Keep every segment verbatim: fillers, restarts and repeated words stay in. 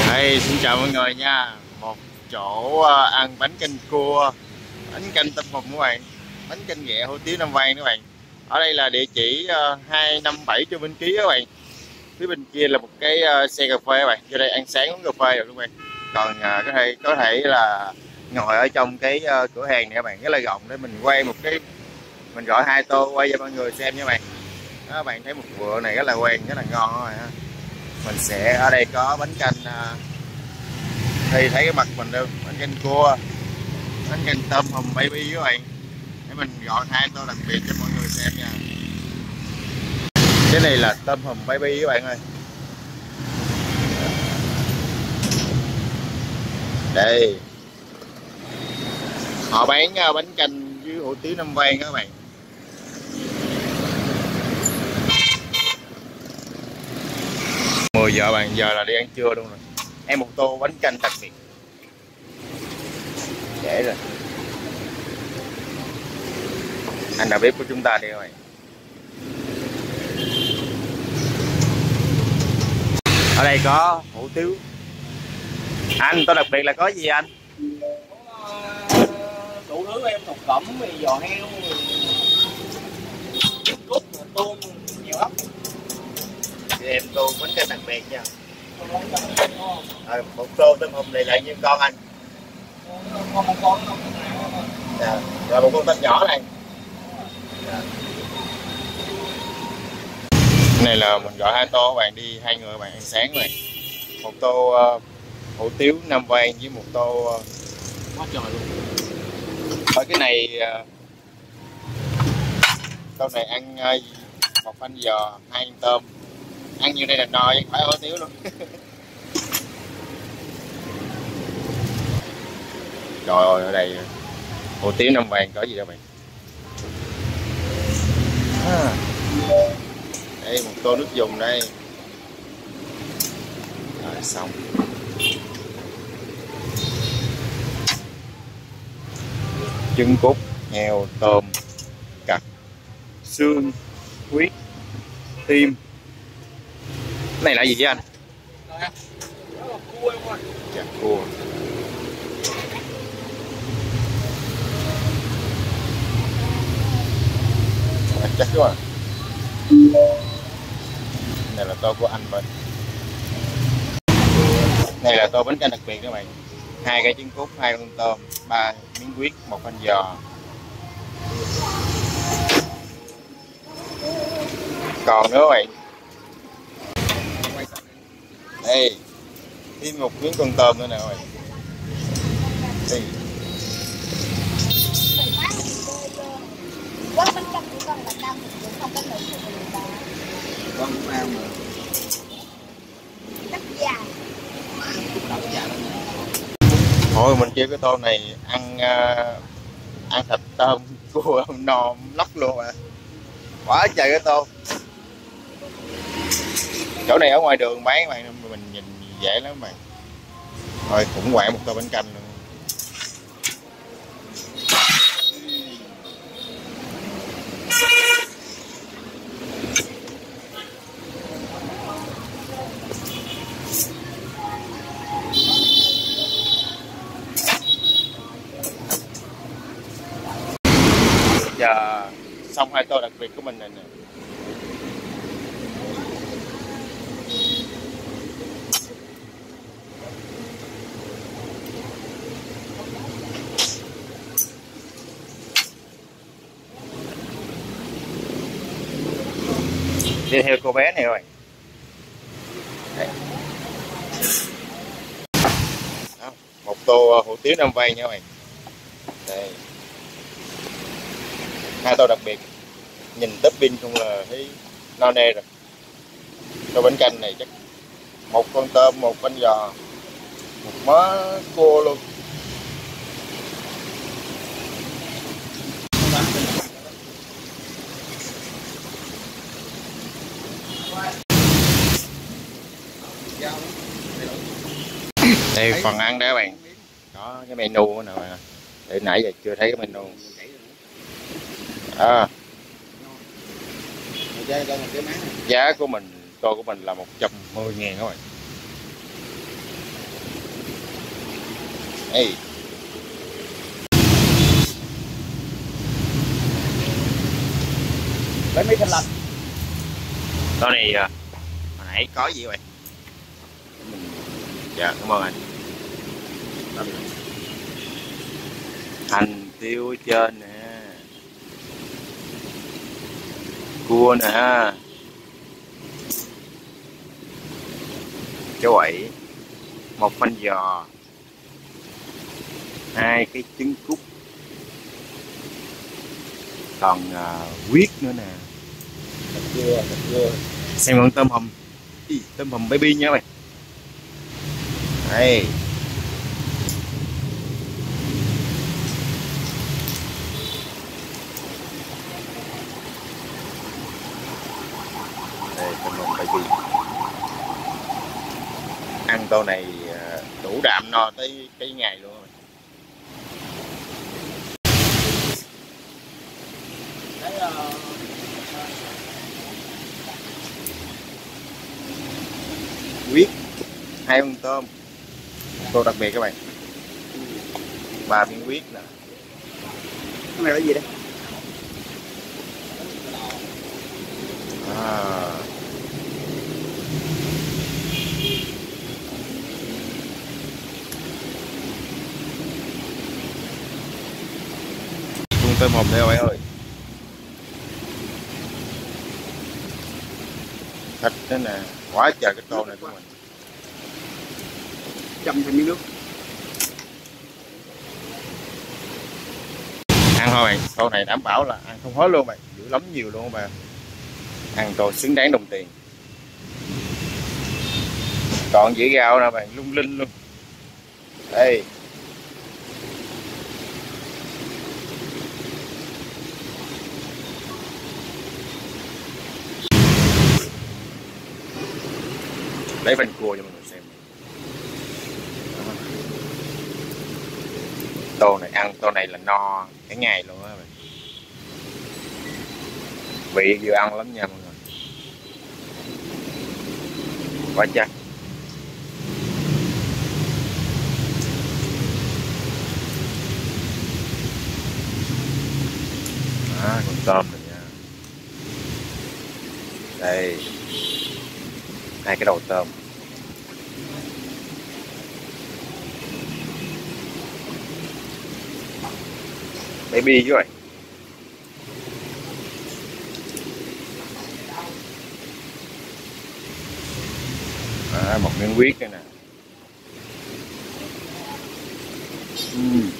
Hey, xin chào mọi người nha. Một chỗ ờ, ăn bánh canh cua, bánh canh tôm hùm các bạn, bánh canh ghẹ hủ tiếu Nam Vang các bạn. Ở đây là địa chỉ uh, hai năm bảy Trương Minh Ký các bạn. Phía bên kia là một cái ờ, xe cà phê các bạn. Vô đây ăn sáng uống cà phê được các bạn. Còn ờ, có thể có thể là ngồi ở trong cái ờ, cửa hàng này các bạn, rất là rộng để mình quay một cái, mình gọi hai tô quay cho mọi người xem nha các bạn. Đó, các bạn thấy một bữa này rất là quen, rất là ngon các bạn ha. Mình sẽ ở đây có bánh canh uh, thì thấy cái mặt mình đâu, bánh canh cua, bánh canh tôm hùm baby các bạn, để mình gọi hai tô đặc biệt cho mọi người xem nha. Cái này là tôm hùm baby các bạn ơi. Đây họ bán bánh canh với hủ tiếu Nam Vang các bạn. Mười giờ bạn, giờ là đi ăn trưa luôn rồi. Em một tô bánh canh đặc biệt dễ rồi, anh đã biết của chúng ta đi các bạn. Ở đây có hủ tiếu. Anh tô đặc biệt là có gì anh? Đủ thứ em, thục cẩm, giò heo, cút, tôm, nhiều lắm. Thì em tô bánh canh đặc biệt nha. À, một tô tôm hùm này lại như con anh. Con một con À, rồi một con tôm nhỏ này. À. Này là mình gọi hai tô các bạn, đi hai người các bạn ăn sáng này. Một tô uh, hủ tiếu Nam Vang với một tô uh, quá trời luôn. ở cái này uh, tô này ăn uh, một bánh giò, hai ăn tôm, ăn như đây là no chứ phải hủ tiếu luôn. Trời ơi, ở đây hủ tiếu Nam Vang có gì đâu bạn. À, đây một tô nước dùng đây. Rồi xong. Trứng cút heo, tôm, cặp, xương, huyết, tim. Cái này là gì vậy anh? Chả cua. À, chắc quá. Này là tô của anh mình. Này là tô bánh canh đặc biệt các bạn. Hai cái trứng cút, hai con tôm, ba miếng huyết, một con giò. Còn nữa các bạn. Đây, thêm một miếng con tôm nữa nè các bạn. Đây. Quán bánh canh của con là năm cũng không có nữ của người ta. Con cũng ăn mà. Rất dài. Thôi mình kêu cái tô này ăn uh, ăn thịt tôm cua no lóc luôn à. Quá trời cái tô. Chỗ này ở ngoài đường bán các bạn, mình nhìn dễ lắm bạn. Thôi cũng quẹo một tô bánh canh luôn. Giờ xong hai tô đặc biệt của mình này nè. Đi theo cô bé này rồi. Đây. Đó, một tô hủ tiếu Nam Vang nha các bạn. Đây. Hai tô đặc biệt, nhìn topping không là thấy no nê rồi. Tô bánh canh này chắc một con tôm, một bánh giò, một mớ cua luôn. Đây phần ăn đấy các bạn, có cái menu nè bạn, để nãy giờ chưa thấy cái menu. À, giá của mình, tô của mình là một trăm mười ngàn các bạn. Ê. Lấy mấy thanh lạnh. Đó này hồi nãy có gì vậy? Dạ cảm ơn anh. Hành tiêu ở trên nè, cua nè, cháu quẩy, một phanh giò, hai cái trứng cút, còn uh, huyết nữa nè. Thịt dưa, thịt dưa. Xem con tôm hùm, Ý, tôm hùm baby nha mày. Đây. Đây tôm hùm baby. Ăn tô này đủ đạm no tới cái ngày luôn. Huyết, hai con tôm, tô đặc biệt các bạn, ba miếng huyết nè. Cái này là gì đây? À. Con tôm hùm đây các bạn ơi. Thịt đó nè, quá trời cái tô này của mình. Chấm thêm miếng nước. Ăn thôi bạn, tô này đảm bảo là ăn không hết luôn bạn, dữ lắm nhiều luôn các bạn. Ăn tô xứng đáng đồng tiền. Còn dĩa gạo nè bạn, lung linh luôn. Đây. Lấy bánh cua cho mọi người xem. Đó. Tô này ăn tô này là no cái ngày luôn á bạn. Vị vừa ăn lắm nha mọi người. Quá chắc. À, con tôm này nha. Đây. Hai cái đầu tôm. Baby chứ rồi. À, một miếng huyết đây nè. uhm.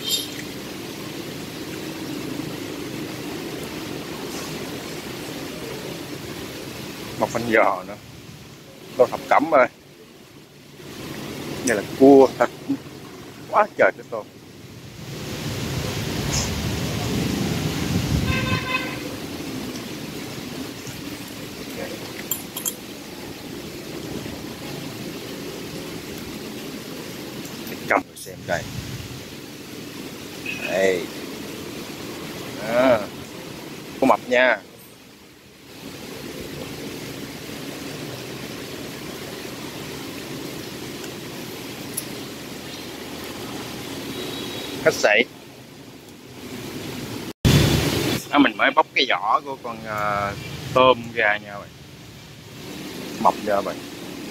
Một phanh giò nữa. Tô thập cẩm ơi. Đây là cua thịt. Quá trời cái tô. Cầm xem đây. Đây. À, có mập nha. Khách sạn. À, mình mới bóc cái vỏ của con uh, tôm ra nha bạn. Mập ra bạn.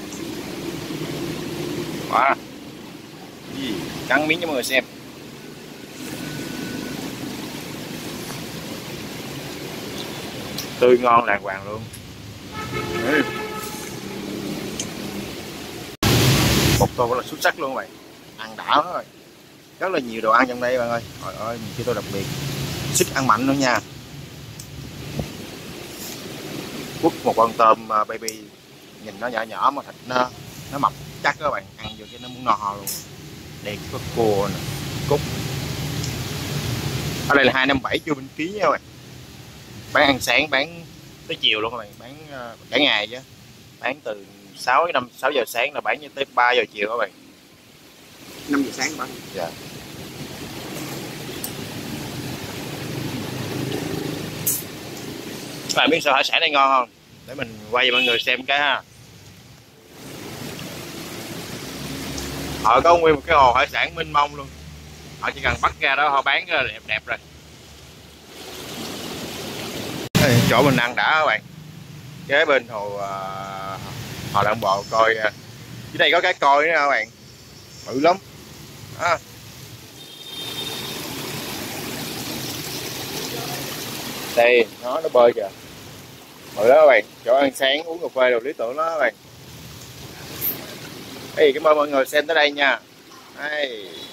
Wow. Gì? Cắn miếng cho mọi người xem. Tươi ngon đàng hoàng luôn. Ừ. Một tô rất là xuất sắc luôn các bạn. Ăn đã thôi. Rất là nhiều đồ ăn trong đây bạn ơi. Trời ơi, mình kêu tôi đặc biệt. Sức ăn mạnh nữa nha. Quất một con tôm uh, baby. Nhìn nó nhỏ nhỏ mà thịt nó nó mập chắc các bạn. Ăn vô cái nó muốn no luôn. Đây có cua nè, cút. Ở đây là hai năm bảy chưa bên ký nha các bạn. Bán ăn sáng, bán tới chiều luôn các bạn, bán uh, cả ngày chứ. Bán từ sáu năm sáu giờ sáng là bán tới ba giờ chiều các bạn. năm giờ sáng bán. Dạ. Các bạn biết sao hải sản này ngon không? Để mình quay cho mọi người xem cái ha. Họ có nguyên một cái hồ hải sản mênh mông luôn. Họ chỉ cần bắt ra đó họ bán ra đẹp đẹp rồi. Chỗ mình ăn đã các bạn, kế bên hồ uh, Hòa Lăng Bộ coi uh, dưới đây có cái coi nữa các bạn, bự lắm à. Đây nó nó bơi kìa, bự đó các bạn, chỗ ăn sáng uống cà phê đồ lý tưởng đó các bạn. Ê, cảm ơn mọi người xem tới đây nha. Đây.